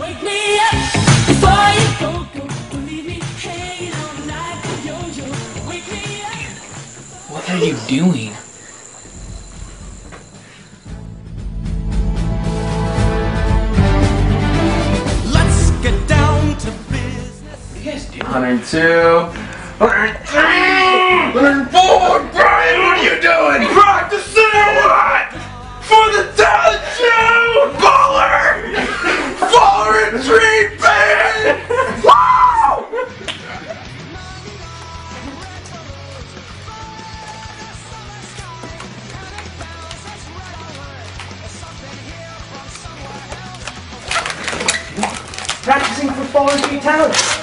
Wake me up before you go. Leave me hanging on like a yo-yo. Wake me up. What are you doing? Let's get down to business. What are you guys doing? 102, 103, 104. Brian, what are you doing? Practicing or what? For the talent show! Baller! Baller retreat, baby! Wow! Practicing for Baller Retreat Talent.